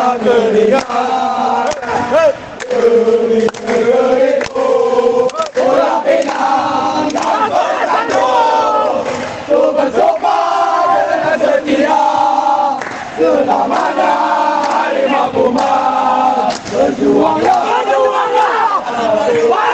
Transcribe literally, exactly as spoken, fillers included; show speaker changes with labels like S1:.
S1: keningan. Negeri itu orang Penang dan bertanduk, untuk bersumpah dengan setia selamanya Harimau Puma. Berjuanglah, berjuanglah.